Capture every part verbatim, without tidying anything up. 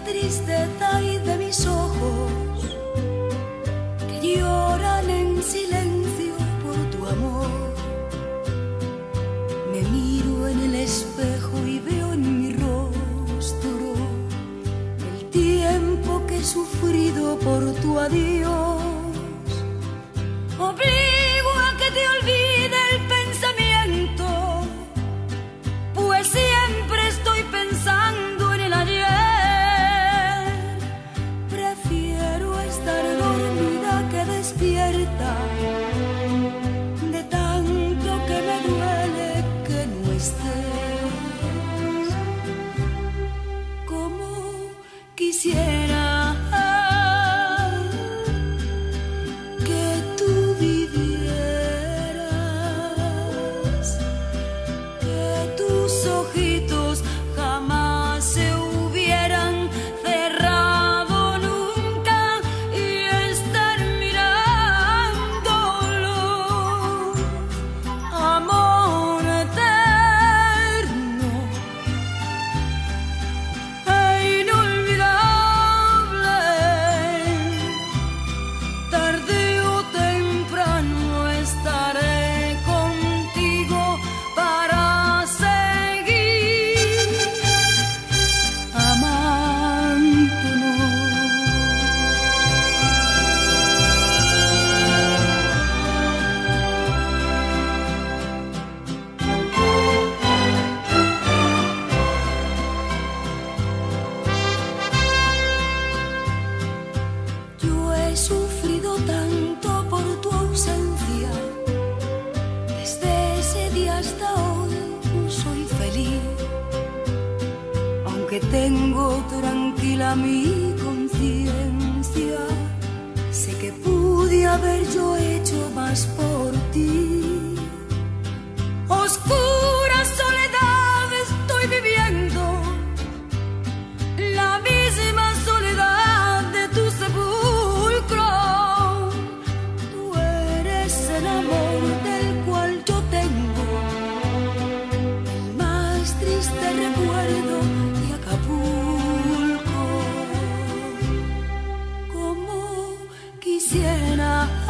tristeza y de mis ojos que lloran en silencio por tu amor. Me miro en el espejo y veo en mi rostro el tiempo que he sufrido por tu adiós. Obligo a que te olvide el pensamiento, pues siempre estoy pensando en el ayer. Prefiero estar dormida que despierta, de tanto que me duele que no estés. Como quisiera tengo tranquila mi conciencia, sé que pude haber yo hecho más por ti. Oscura soledad estoy viviendo, la misma soledad de tu sepulcro. Tú eres el amor del cual yo tengo el más triste recuerdo. Quisiera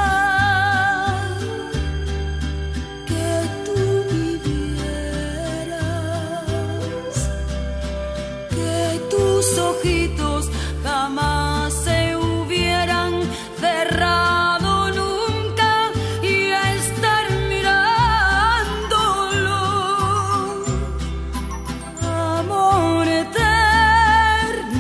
que tú vivieras, que tus ojitos jamás se hubieran cerrado nunca y estar mirándolo. Amor eterno,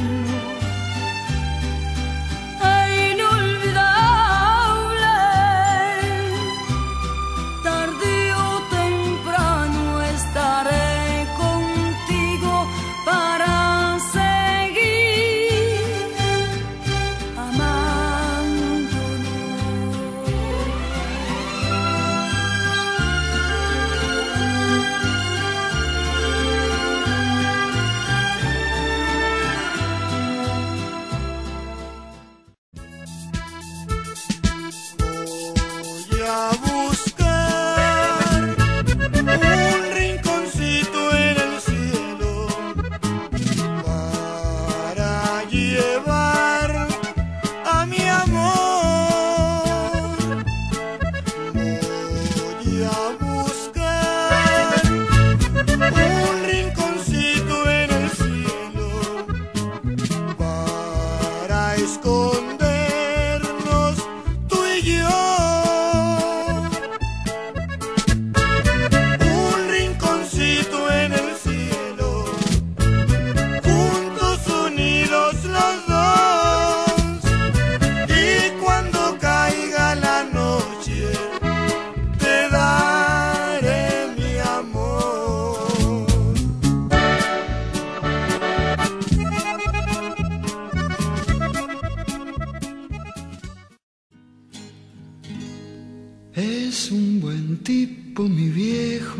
es un buen tipo mi viejo,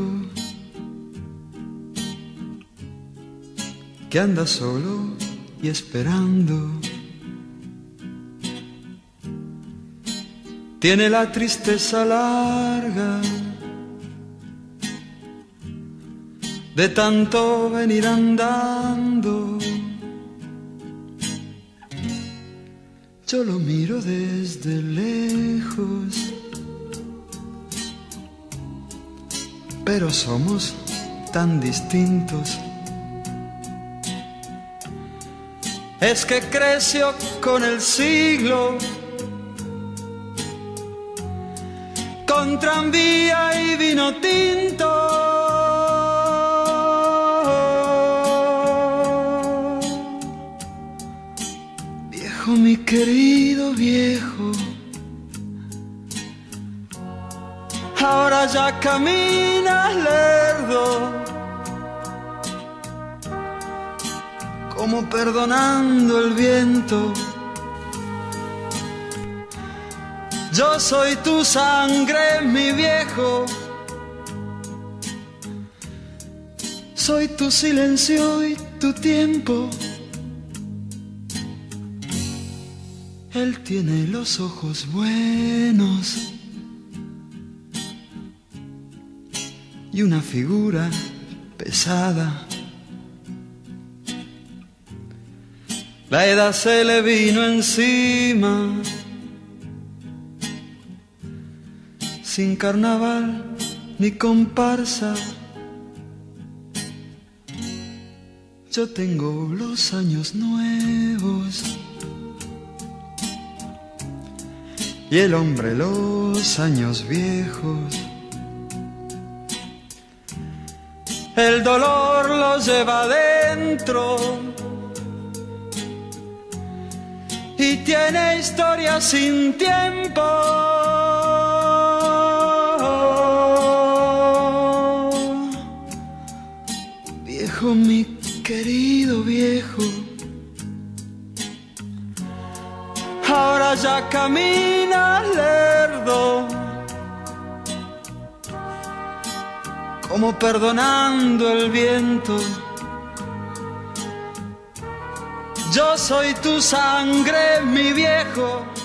que anda solo y esperando. Tiene la tristeza larga de tanto venir andando. yo lo miro desde lejos, pero somos tan distintos. Es que creció con el siglo, con tranvía y vino tinto. Viejo, mi querido viejo, ahora ya caminas lerdo, como perdonando el viento. Yo soy tu sangre, mi viejo, soy tu silencio y tu tiempo. Él tiene los ojos buenos y una figura pesada. La edad se le vino encima, sin carnaval ni comparsa. Yo tengo los años nuevos y el hombre los años viejos. El dolor lo lleva adentro y tiene historia sin tiempo. Viejo, mi querido viejo, ahora ya caminas lerdo, como perdonando el viento. Yo soy tu sangre, mi viejo,